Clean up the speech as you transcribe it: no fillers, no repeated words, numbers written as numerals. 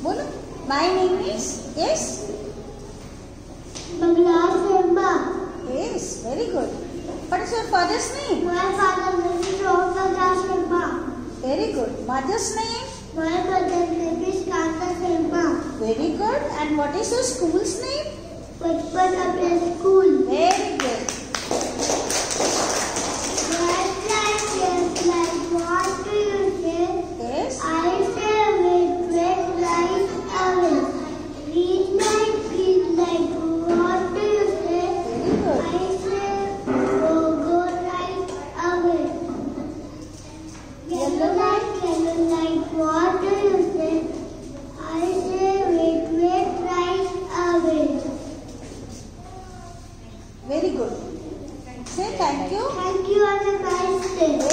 बोलो. My name is. Yes. Bangla Sharma. Yes. Very good. What is your father's name? My father's name is Bangla Sharma. Very good. Mother's name? My mother's name is Kanta Sharma. Very good. And what is your school's name? Bachpan Upper School. Very good. What do you say? Yes. I say wait, right away. Green light, what do you say? Very good. I say go right away. Yellow light, what do you say? I say wait, right away. Very good. Say thank you. Thank you, have a nice day.